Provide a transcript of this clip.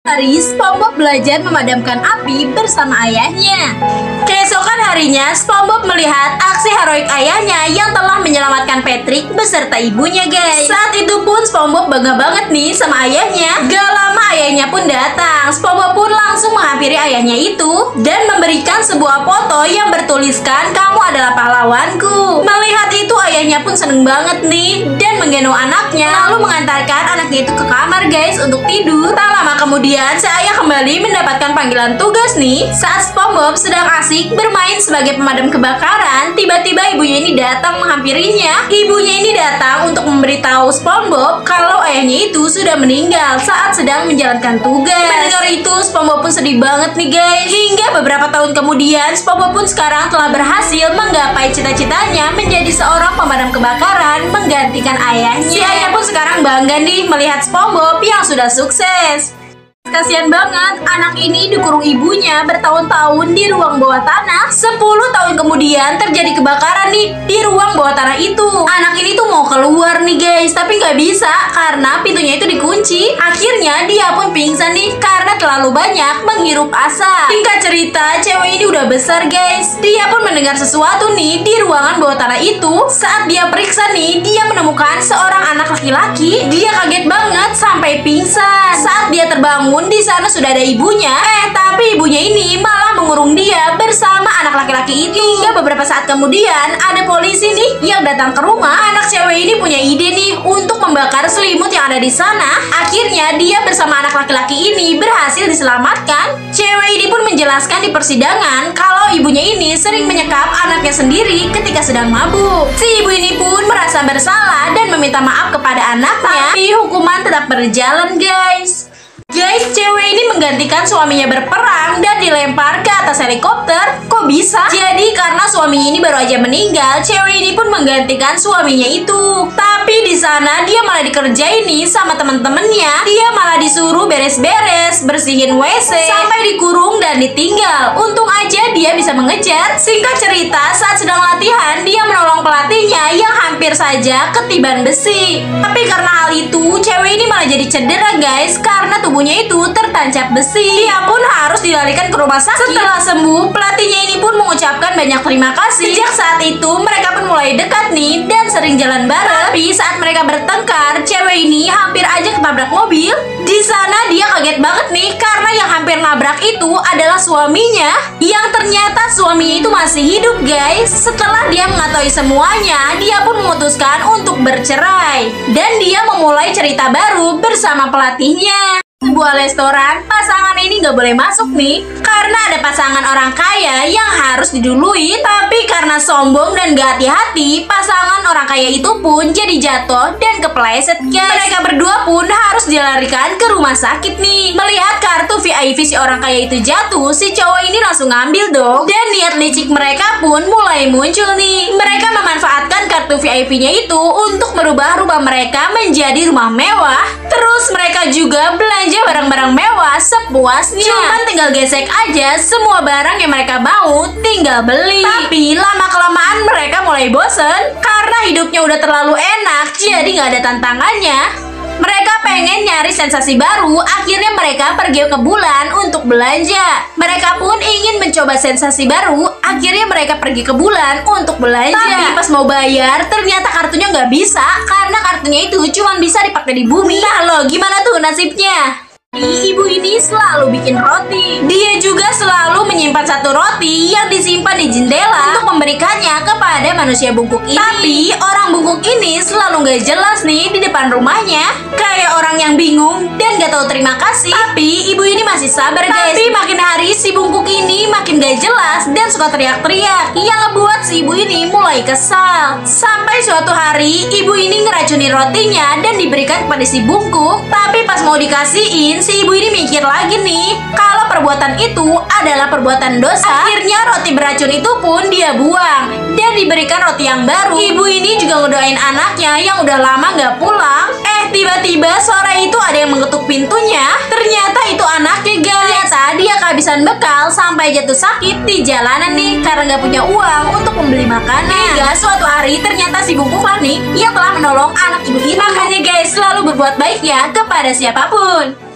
Hari SpongeBob belajar memadamkan api bersama ayahnya. Keesokan harinya, SpongeBob melihat aksi heroik ayahnya yang telah menyelamatkan Patrick beserta ibunya, guys. Saat itu pun SpongeBob bangga banget nih sama ayahnya. Gak lama ayahnya pun datang. SpongeBob pun langsung menghampiri ayahnya itu dan memberikan sebuah foto yang bertuliskan "Kamu adalah pahlawanku". Melihat itu ayahnya pun seneng banget nih dan menggendong anaknya lalu mengantarkan anaknya itu ke kamar, guys, untuk tidur. Tak lama kemudian si ayah kembali mendapatkan panggilan tugas nih. Saat SpongeBob sedang asik bermain sebagai pemadam kebakaran, tiba-tiba ibunya ini datang menghampirinya. Ibunya ini datang untuk memberitahu SpongeBob kalau ayahnya itu sudah meninggal saat sedang menjalankan tugas. Mendengar itu, SpongeBob pun sedih banget nih, guys. Hingga beberapa tahun kemudian, SpongeBob pun sekarang telah berhasil menggapai cita-citanya menjadi seorang pemadam kebakaran menggantikan ayahnya. Si ayah pun sekarang bangga nih melihat SpongeBob yang sudah sukses. Kasian banget, anak ini dikurung ibunya bertahun-tahun di ruang bawah tanah. 10 tahun kemudian terjadi kebakaran nih di ruang bawah tanah itu. Anak ini tuh mau keluar nih, guys, tapi nggak bisa karena pintunya itu dikunci. Akhirnya dia pun pingsan nih karena terlalu banyak menghirup asap. Singkat cerita, cewek ini udah besar, guys. Dia pun mendengar sesuatu nih di ruangan bawah tanah itu. Saat dia periksa nih, dia menemukan seorang anak laki-laki. Dia kaget banget sampai pingsan. Saat dia terbangun, di sana sudah ada ibunya. Tapi ibunya ini malah mengurung dia bersama anak laki-laki itu. Hingga beberapa saat kemudian ada polisi nih yang datang ke rumah. Anak cewek ini punya ide nih untuk membakar selimut yang ada di sana. Akhirnya dia bersama anak laki-laki ini berhasil diselamatkan. Cewek ini pun menjelaskan di persidangan kalau ibunya ini sering menyekap anaknya sendiri ketika sedang mabuk. Si ibu ini pun merasa bersalah dan meminta maaf kepada anaknya. Tapi hukuman tetap berjalan, guys. Guys, cewek ini menggantikan suaminya berperang dan dilempar ke atas helikopter. Kok bisa? Jadi karena suaminya ini baru aja meninggal, cewek ini pun menggantikan suaminya itu. Tapi di sana dia malah dikerjain nih sama temen-temennya. Dia malah disuruh beres-beres, bersihin WC, sampai dikurung dan ditinggal. Untung aja dia bisa mengejar. Singkat cerita, saat sedang latihan, dia menolong pelatihnya yang hampir saja ketiban besi. Tapi karena hal itu, cewek ini malah jadi cedera, guys, karena tubuhnya itu tertancap besi. Dia pun harus dilarikan ke rumah sakit. Setelah sembuh, pelatihnya ini pun mengucapkan banyak terima kasih. Sejak saat itu, mereka pun mulai dekat nih dan sering jalan bareng. Tapi saat mereka bertengkar, cewek ini hampir aja ketabrak mobil. Di sana dia kaget banget nih karena yang hampir nabrak itu adalah suaminya. Yang ternyata suaminya itu masih hidup, guys. Setelah dia mengetahui semuanya, dia pun memutuskan untuk bercerai. Dan dia memulai cerita baru bersama pelatihnya. Sebuah restoran, pasangan ini gak boleh masuk nih karena ada pasangan orang kaya yang harus didului. Tapi karena sombong dan gak hati-hati, pasangan orang kaya itu pun jadi jatuh dan kepleset, guys. Mereka berdua pun harus dilarikan ke rumah sakit nih. Melihat kartu VIP si orang kaya itu jatuh, si cowok ini langsung ngambil dong. Dan niat licik mereka pun mulai muncul nih. Mereka memanfaatkan kartu VIP-nya itu untuk merubah rumah mereka menjadi rumah mewah. Terus mereka juga belanja barang-barang mewah sepuasnya. Cuman tinggal gesek aja semua barang yang mereka mau, tinggal beli. Tapi lama-kelamaan mereka mulai bosen karena hidupnya udah terlalu enak, jadi nggak ada tantangannya. Mereka pengen nyari sensasi baru, akhirnya mereka pergi ke bulan untuk belanja. Mereka pun ingin mencoba sensasi baru, akhirnya mereka pergi ke bulan untuk belanja. Tapi pas mau bayar, ternyata kartunya nggak bisa, karena kartunya itu cuma bisa dipakai di bumi. Nah lo, gimana tuh nasibnya? Ibu ini selalu bikin roti. Dia juga selalu menyimpan satu roti yang disimpan di jendela untuk memberikannya kepada manusia bungkuk ini. Tapi orang bungkuk ini selalu gak jelas nih di depan rumahnya, kayak orang yang bingung dan gak tahu terima kasih. Tapi ibu ini masih sabar, guys. Tapi makin hari si bungkuk ini makin gak jelas dan suka teriak-teriak, yang ngebuat si ibu ini mulai kesal. Sampai suatu hari ibu ini ngeracuni rotinya dan diberikan kepada si bungkuk. Tapi pas mau dikasihin, si ibu ini mikir lagi nih kalau perbuatan itu adalah perbuatan dosa. Akhirnya roti beracun itu pun dia buang dan diberikan roti yang baru. Ibu ini juga ngedoain anaknya yang udah lama gak pulang. Tiba-tiba sore itu ada yang mengetuk pintunya. Ternyata itu anaknya, guys. Ternyata dia kehabisan bekal sampai jatuh sakit di jalanan nih karena gak punya uang untuk membeli makanan. Hingga suatu hari ternyata si bungkuk nih yang telah menolong anak ibu ini. Makanya guys, selalu berbuat baik ya kepada siapapun.